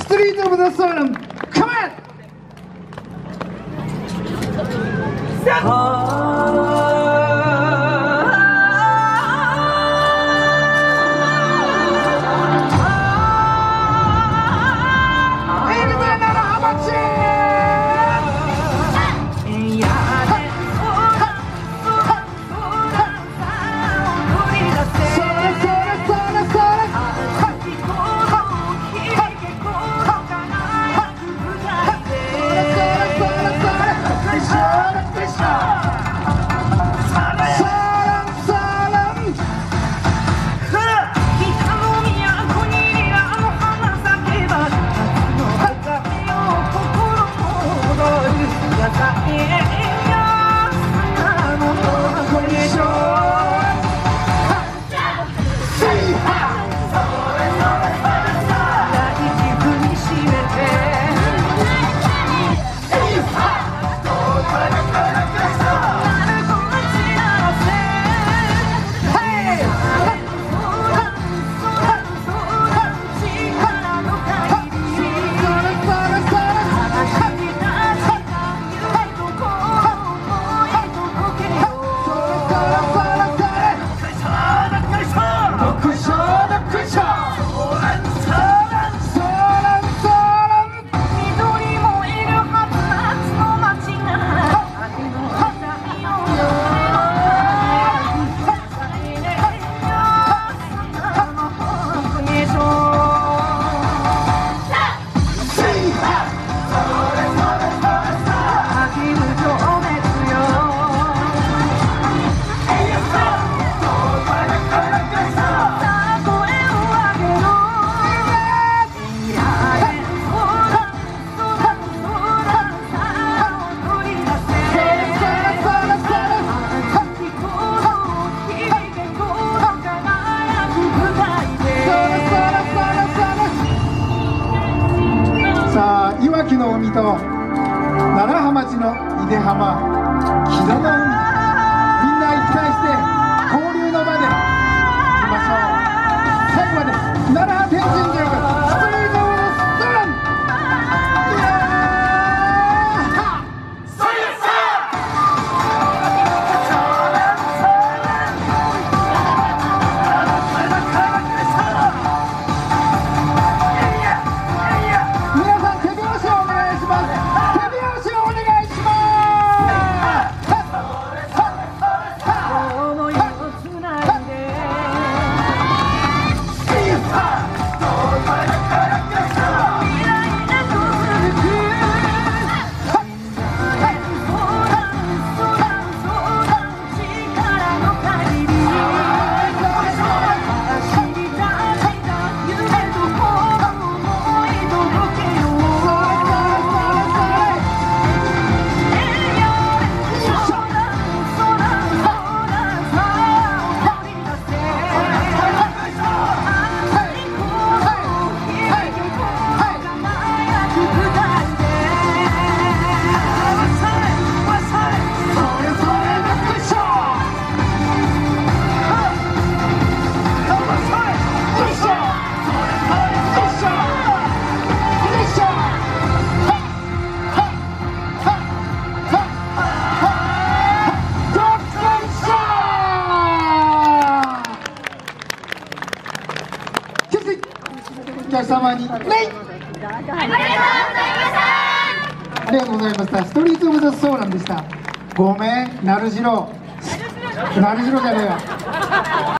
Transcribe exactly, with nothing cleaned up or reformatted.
ストリート・オブ・ザ・ソーラン、カモン！いわきの海と楢葉町の井出浜、木戸の海、みんな一体して交流の場でいきましょう。最後まで楢葉天神龍舞ストリート・オブ・ザ・ソーラン。お客様にレイありがとうございました。ストリート・オブ・ザ・ソーランでした。ごめん、成次郎。成次郎じゃねえよ。